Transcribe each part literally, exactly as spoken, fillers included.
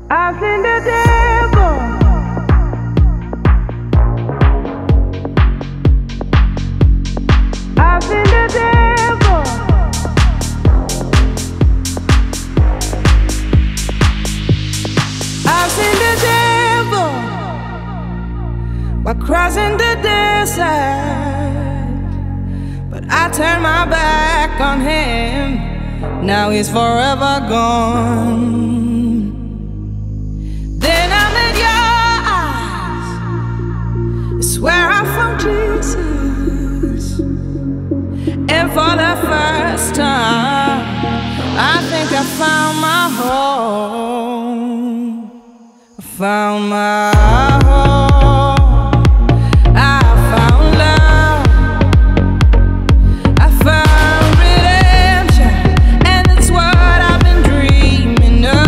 I've seen the devil. I've seen the devil. I've seen the devil while crossing the desert, but I turned my back on him. Now he's forever gone. Then I met your eyes. I swear I found Jesus, and for the first time I think I found my home. I found my home. I found love. I found redemption, and it's what I've been dreaming of.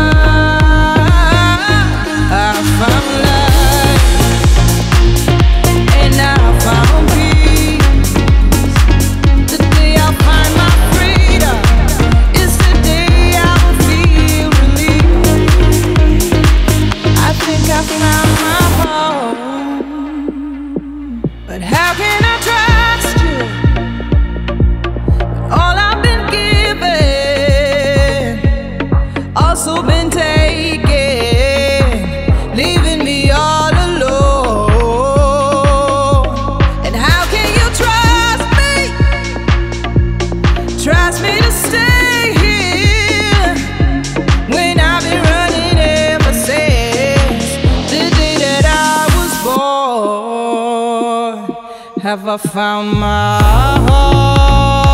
I found life, and I found peace. The day I find my freedom is the day I will feel relief. I think I found my home, but how can I trust you? All I've been given, also been taken, leaving me all alone. And how can you trust me? Trust me to stay here when I've been running ever since the day that I was born. Have I found my heart?